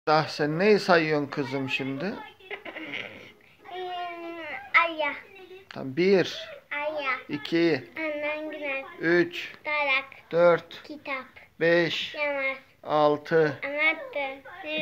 Daha sen neyi sayıyorsun kızım şimdi? Aya, Tam 1, aya, 2, anan güneş, 3, darak, 4, kitap, 5, yamaz, 6, anahtar,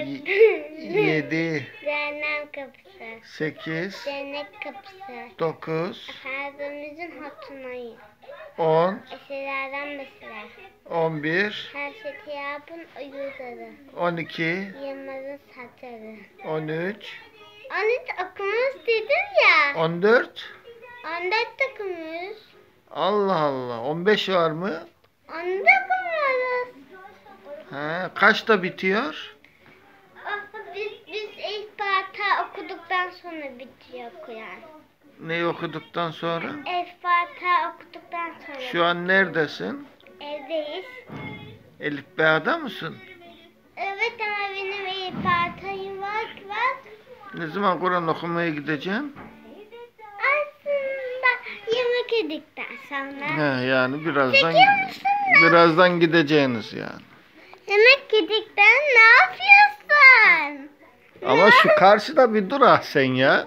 7, cehennem kapısı, 8, cennet kapısı, 9, Efendimizin hatırlayın, 10, eserlerden mesela, 11, her şey tiyabın uyuzları, 12, yılmazın satırı. 13, 13 okumuş dedim ya, 14. 14 okumuş, Allah Allah. 15 var mı? 14 okumuyoruz. He, kaçta bitiyor? Biz ilk parça okuduktan sonra bitiyor Kur'an. Neyi okuduktan sonra? İlk parça okuduktan sonra. Şu an neredesin? Evdeyiz. Elif Bey'de mısın? Evet ama benim ilk parçayım var. Ne zaman Kur'an okumaya gideceksin? Aslında yemek yedikten sonra. He, yani Çekiyor musun lan? birazdan gideceğiniz yani. Yemek yedikten ne yapıyorsun? Ama şu karşıda bir dur ah sen ya.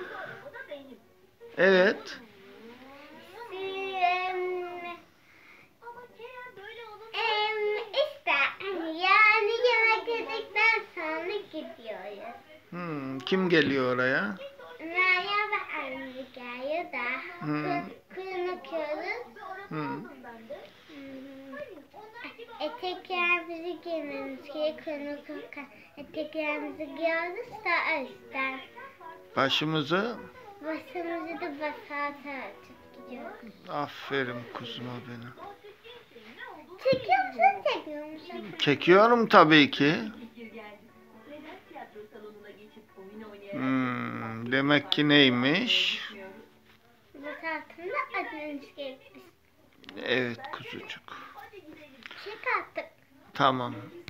Evet. İşte yani yemek yedikten sonra gidiyoruz. Kim geliyor oraya? Meryem ve anne geliyor da kuyun okuyoruz. Eteklerimizi giymemiz gerekiyor. Kuyun okurken eteklerimizi giyiyoruz da üstten. Başımızı. Başımızı da basata açıp gidiyoruz. Aferin kuzuma benim. Çekiyor musun, çekmiyor musun? Çekiyorum tabii ki. Demek ki neymiş? Basatında adınız gerekli. Evet kuzucuk. Çek artık. Tamam.